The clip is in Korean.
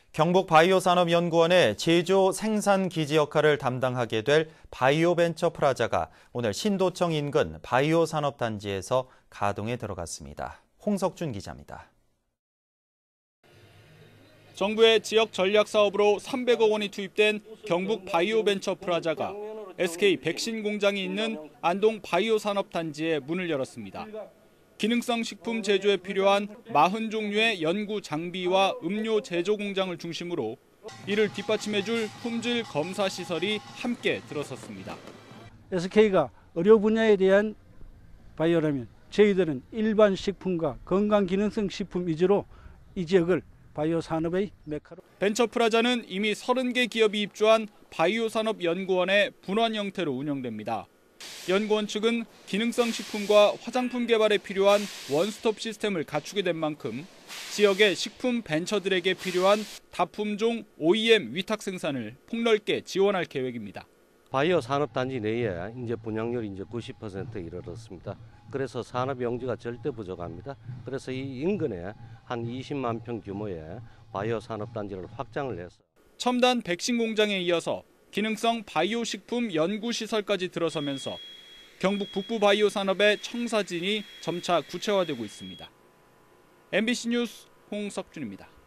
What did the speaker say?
경북바이오산업연구원의 제조 생산 기지 역할을 담당하게 될 바이오벤처프라자가 오늘 신도청 인근 바이오산업단지에서 가동에 들어갔습니다. 홍석준 기자입니다. 정부의 지역 전략 사업으로 300억 원이 투입된 경북 바이오벤처프라자가 SK 백신 공장이 있는 안동 바이오산업단지에 문을 열었습니다. 기능성 식품 제조에 필요한 40종류의 연구 장비와 음료 제조 공장을 중심으로 이를 뒷받침해줄 품질 검사 시설이 함께 들어섰습니다. SK가 의료 분야에 대한 바이오라면 저희들은 일반 식품과 건강 기능성 식품 위주로 이 지역을 바이오 산업의 메카로. 벤처프라자는 이미 30개 기업이 입주한 바이오산업연구원의 분원 형태로 운영됩니다. 연구원 측은 기능성 식품과 화장품 개발에 필요한 원스톱 시스템을 갖추게 된 만큼 지역의 식품 벤처들에게 필요한 다품종 OEM 위탁 생산을 폭넓게 지원할 계획입니다. 바이오 산업단지 내에 이제 분양률이 90%에 이르렀습니다. 그래서 산업 용지가 절대 부족합니다. 그래서 이 인근에 한 20만 평 규모의 바이오 산업단지를 확장을 해서 첨단 백신 공장에 이어서 기능성 바이오 식품 연구 시설까지 들어서면서 경북 북부 바이오 산업의 청사진이 점차 구체화되고 있습니다. MBC 뉴스 홍석준입니다.